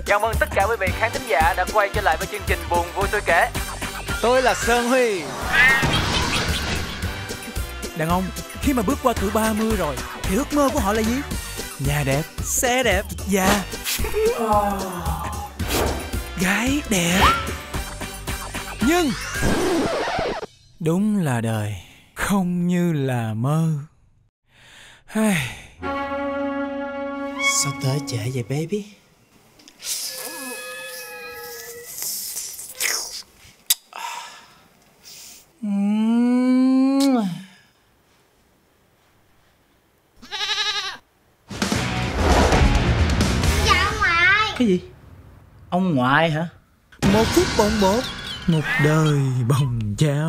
Chào mừng tất cả quý vị khán thính giả đã quay trở lại với chương trình Buồn Vui Tôi Kể. Tôi là Sơn Huy. Đàn ông khi mà bước qua tuổi 30 rồi thì ước mơ của họ là gì? Nhà đẹp, xe đẹp và gái đẹp. Nhưng đúng là đời không như là mơ. Sao tới trễ vậy baby? Dạ ông ngoại. Cái gì? Ông ngoại hả? Một phút bồng bột, một đời bồng cha.